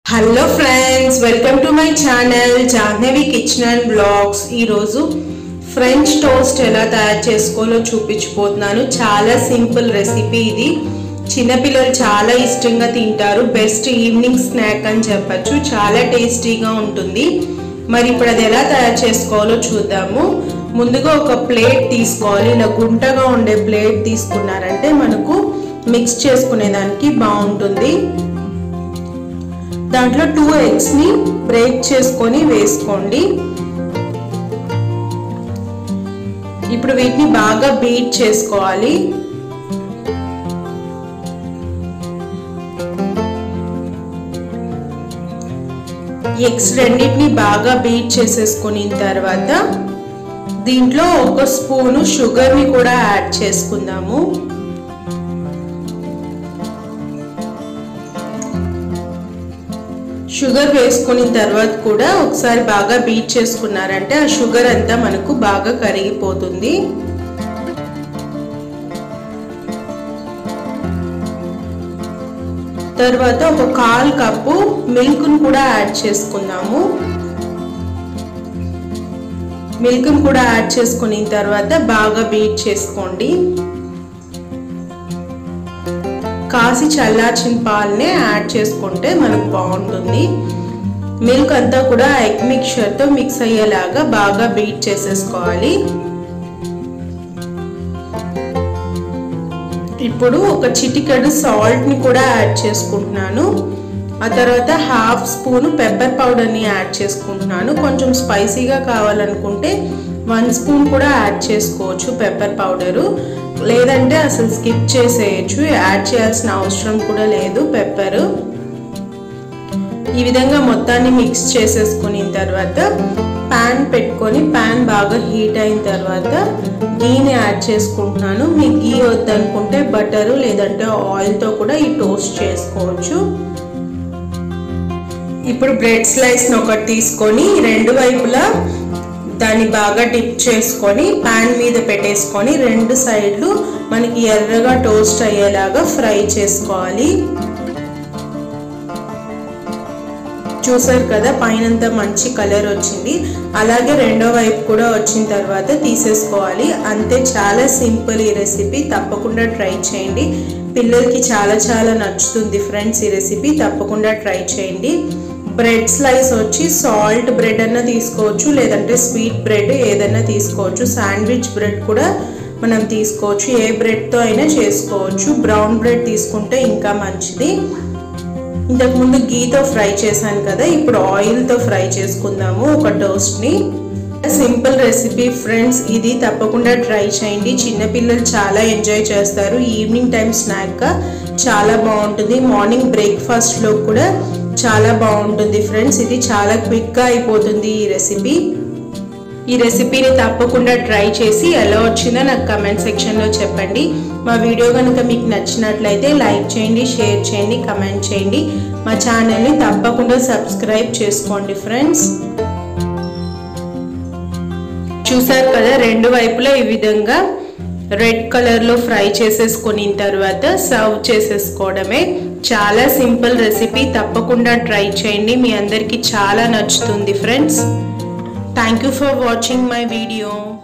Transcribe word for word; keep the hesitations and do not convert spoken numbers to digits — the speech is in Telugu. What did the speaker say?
Hello friends, welcome to my channel Jahnavi kitchen and blogs. ఈరోజు ఫ్రెంచ్ టోస్ట్ ఎలా తయారు చేసుకోవాలో చూపించిపోతున్నాను. చాలా సింపుల్ రెసిపీ ఇది. చిన్నపిల్లలు చాలా ఇష్టంగా తింటారు. బెస్ట్ ఈవినింగ్ స్నాక్ అని చెప్పచ్చు. చాలా టేస్టీగా ఉంటుంది. మరి ఇప్పుడు అది ఎలా తయారు చేసుకోవాలో చూద్దాము. ముందుగా ఒక ప్లేట్ తీసుకోవాలి. ఇలా గుంటగా ఉండే ప్లేట్ తీసుకున్నారంటే మనకు మిక్స్ చేసుకునేదానికి బాగుంటుంది. దాంట్లో టూ ఎగ్స్ ని బ్రేక్ చేసుకొని వేసుకోండి. ఇప్పుడు వీటిని బాగా బీట్ చేసుకోవాలి. ఎగ్స్ రెండింటిని బాగా బీట్ చేసేసుకున్న తర్వాత దీంట్లో ఒక స్పూను షుగర్ ని కూడా యాడ్ చేసుకుందాము. షుగర్ వేసుకున్న తర్వాత కూడా ఒకసారి బాగా బీట్ చేసుకున్నారంటే ఆ షుగర్ అంతా మనకు బాగా కరిగిపోతుంది. తర్వాత ఒక కాల్ కప్పు మిల్క్ ను కూడా యాడ్ చేసుకుందాము. మిల్క్ ను కూడా యాడ్ చేసుకున్న తర్వాత బాగా బీట్ చేసుకోండి. కాసి చల్లార్చిన పాలనే యాడ్ చేసుకుంటే మనకు బాగుంటుంది. మిల్క్ అంతా కూడా ఎగ్ మిక్చర్తో మిక్స్ అయ్యేలాగా బాగా బీట్ చేసేసుకోవాలి. ఇప్పుడు ఒక చిటికెడు సాల్ట్ ని కూడా యాడ్ చేసుకుంటున్నాను. ఆ తర్వాత హాఫ్ స్పూన్ పెప్పర్ పౌడర్ని యాడ్ చేసుకుంటున్నాను. కొంచెం స్పైసీగా కావాలనుకుంటే వన్ స్పూన్ కూడా యాడ్ చేసుకోవచ్చు పెప్పర్ పౌడరు, లేదంటే అసలు స్కిప్ చేసేయచ్చు. యాడ్ చేయాల్సిన అవసరం కూడా లేదు పెప్పర్. ఈ విధంగా మొత్తాన్ని మిక్స్ చేసేసుకున్న తర్వాత ప్యాన్ పెట్టుకొని ప్యాన్ బాగా హీట్ అయిన తర్వాత గీని యాడ్ చేసుకుంటున్నాను. మీకు గీ వద్దనుకుంటే బటరు లేదంటే ఆయిల్తో కూడా ఈ టోస్ట్ చేసుకోవచ్చు. ఇప్పుడు బ్రెడ్ స్లైస్ని ఒకటి తీసుకొని రెండు వైపులా దాన్ని బాగా డిప్ చేసుకొని ప్యాన్ మీద పెట్టేసుకొని రెండు సైడ్లు మనకి ఎర్రగా టోస్ట్ అయ్యేలాగా ఫ్రై చేసుకోవాలి. చూసారు కదా, పైనంతా మంచి కలర్ వచ్చింది. అలాగే రెండో వైపు కూడా వచ్చిన తర్వాత తీసేసుకోవాలి. అంతే, చాలా సింపుల్ ఈ రెసిపీ. తప్పకుండా ట్రై చేయండి. పిల్లలకి చాలా చాలా నచ్చుతుంది ఫ్రెండ్స్ ఈ రెసిపీ. తప్పకుండా ట్రై చేయండి. బ్రెడ్ స్లైస్ వచ్చి సాల్ట్ బ్రెడ్ అన్న తీసుకోవచ్చు, లేదంటే స్వీట్ బ్రెడ్ ఏదైనా తీసుకోవచ్చు. శాండ్విచ్ బ్రెడ్ కూడా మనం తీసుకోవచ్చు. ఏ బ్రెడ్తో అయినా చేసుకోవచ్చు. బ్రౌన్ బ్రెడ్ తీసుకుంటే ఇంకా మంచిది. ఇంతకుముందు గీతో ఫ్రై చేశాను కదా, ఇప్పుడు ఆయిల్తో ఫ్రై చేసుకుందాము ఒక టోస్ట్ని. సింపుల్ రెసిపీ ఫ్రెండ్స్ ఇది. తప్పకుండా ట్రై చేయండి. చిన్నపిల్లలు చాలా ఎంజాయ్ చేస్తారు. ఈవినింగ్ టైం స్నాక్గా చాలా బాగుంటుంది. మార్నింగ్ బ్రేక్ఫాస్ట్లో కూడా చాలా బాగుంటుంది ఫ్రెండ్స్. ఇది చాలా క్విక్గా అయిపోతుంది ఈ రెసిపీ. ఈ రెసిపీని తప్పకుండా ట్రై చేసి ఎలా వచ్చిందో నాకు కమెంట్ సెక్షన్లో చెప్పండి. మా వీడియో కనుక మీకు నచ్చినట్లయితే లైక్ చేయండి, షేర్ చేయండి, కమెంట్ చేయండి. మా ఛానల్ని తప్పకుండా సబ్స్క్రైబ్ చేసుకోండి ఫ్రెండ్స్. చూసారు కదా, రెండు వైపులా ఈ విధంగా రెడ్ కలర్లో ఫ్రై చేసేసుకున్న తర్వాత సర్వ్ చేసేసుకోవడమే. చాలా సింపుల్ రెసిపీ. తప్పకుండా ట్రై చేయండి. మీ అందరికీ చాలా నచ్చుతుంది friends. Thank you for watching my video.